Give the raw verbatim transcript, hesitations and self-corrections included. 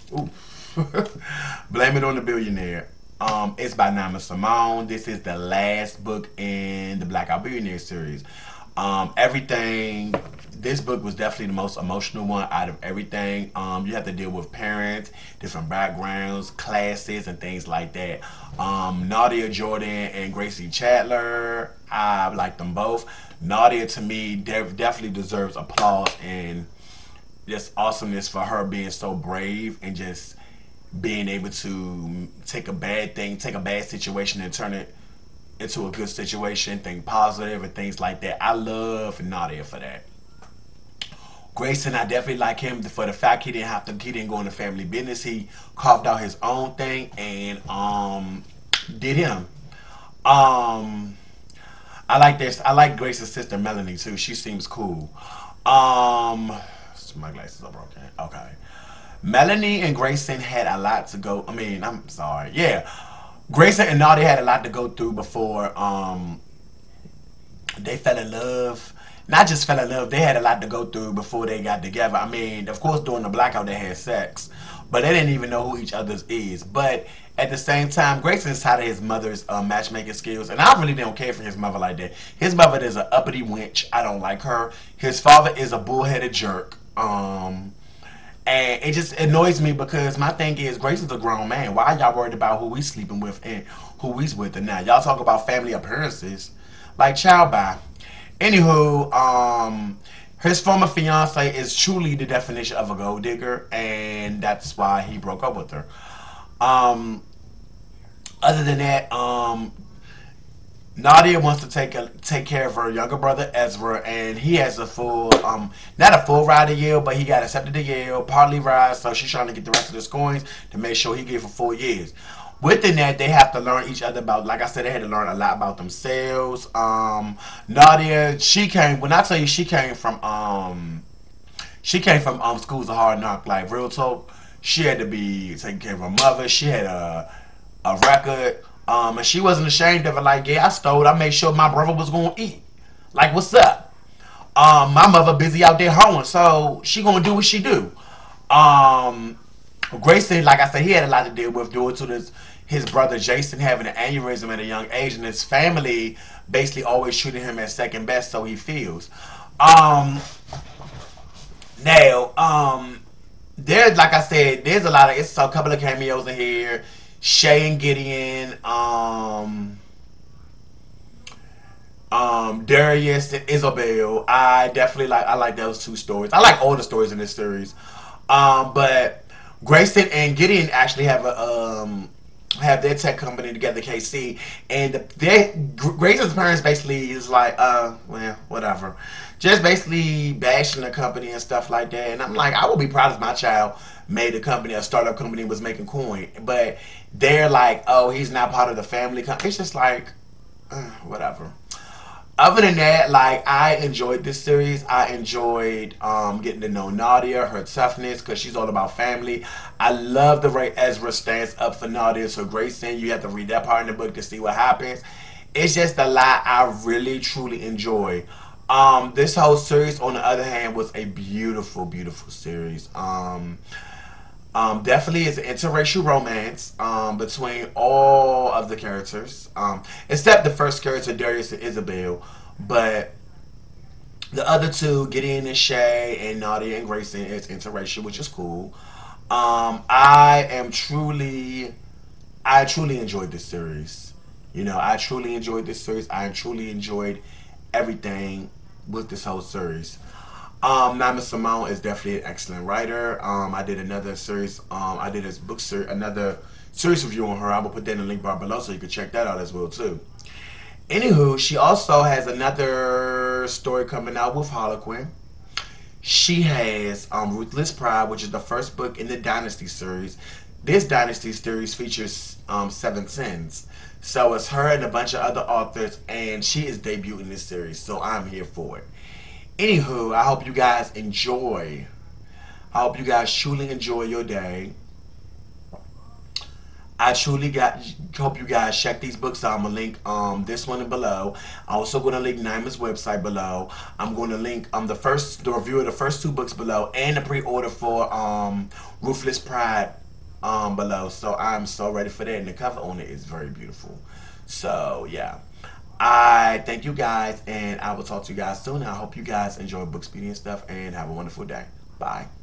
Ooh. Blame It on the Billionaire. Um, it's by Naima Simone. This is the last book in the Blackout Billionaire series. Um, everything. This book was definitely the most emotional one out of everything. Um, you have to deal with parents, different backgrounds, classes, and things like that. Um, Nadia Jordan and Grayson Chandler. I like them both. Nadia, to me, de- definitely deserves applause and just awesomeness for her being so brave and just being able to take a bad thing, take a bad situation and turn it into a good situation, think positive and things like that. I love Nadia for that. Grayson, I definitely like him for the fact he didn't have to, he didn't go into family business. He carved out his own thing and um did him. Um, I like this. I like Grace's sister Melanie too. She seems cool. Um, my glasses are broken. Okay. Melanie and Grayson had a lot to go. I mean, I'm sorry. Yeah, Grayson and Nadia had a lot to go through before um they fell in love. Not just fell in love, they had a lot to go through before they got together. I mean, of course, during the blackout, they had sex, but they didn't even know who each other's is. But at the same time, Grayson's tired of his mother's uh, matchmaking skills, and I really don't care for his mother like that. His mother is an uppity wench. I don't like her. His father is a bullheaded jerk. Um, and it just annoys me because my thing is, Grayson's a grown man. Why are y'all worried about who he's sleeping with and who he's with? And now y'all talk about family appearances, like child by. Anywho, um, his former fiance is truly the definition of a gold digger, and that's why he broke up with her. Um, other than that, um, Nadia wants to take a, take care of her younger brother Ezra, and he has a full, um, not a full ride to Yale, but he got accepted to Yale, partly ride, so she's trying to get the rest of the scorings to make sure he get for four years. Within that, they have to learn each other about, like I said, they had to learn a lot about themselves. Um, Nadia, she came, when I tell you she came from, um, she came from um schools of hard knock, like real talk. She had to be taking care of her mother. She had a a record, um, and she wasn't ashamed of it. Like, yeah, I stole. I made sure my brother was gonna eat. Like, what's up? Um, my mother busy out there hoeing, so she gonna do what she do. Um, Grayson, like I said, he had a lot to deal with due to this his brother Jason having an aneurysm at a young age, and his family basically always treated him as second best, so he feels. Um, now, um, there's like I said, there's a lot of it's a couple of cameos in here. Shay and Gideon, um, um, Darius and Isabel. I definitely like I like those two stories. I like all the stories in this series. Um, but Grayson and Gideon actually have a um have their tech company together, K C, and the, their Grayson's parents basically is like, uh, well, whatever, just basically bashing the company and stuff like that. And I'm like, I would be proud if my child made a company, a startup company, was making coin, but they're like, oh, he's not part of the family company. It's just like, uh, whatever. Other than that, like, I enjoyed this series. I enjoyed um, getting to know Nadia, her toughness, because she's all about family. I love the way Ezra stands up for Nadia. So Grayson, you have to read that part in the book to see what happens. It's just a lot I really, truly enjoy. Um, this whole series, on the other hand, was a beautiful, beautiful series. Um, um, definitely is an interracial romance um, between all of the characters, um, except the first character, Darius and Isabel. But the other two, Gideon and Shay, and Nadia and Grayson, is interracial, which is cool. Um, I am truly, I truly enjoyed this series. You know, I truly enjoyed this series. I truly enjoyed everything with this whole series. Um, Naima Simone is definitely an excellent writer. Um, I did another series. Um, I did a book series, another series review on her. I will put that in the link bar below so you can check that out as well too. Anywho, she also has another story coming out with Harlequin. She has um, Ruthless Pride, which is the first book in the Dynasty series. This Dynasty series features um, seven tens. So it's her and a bunch of other authors, and she is debuting this series. So I'm here for it. Anywho, I hope you guys enjoy. I hope you guys truly enjoy your day. I truly got hope you guys check these books out. I'm gonna link um this one below. I'm also gonna link Naima's website below. I'm gonna link um the first the review of the first two books below and the pre-order for um Ruthless Pride um, below. So I'm so ready for that. And the cover on it is very beautiful. So yeah. I thank you guys, and I will talk to you guys soon. I hope you guys enjoy Bookspeedy and stuff, and have a wonderful day. Bye.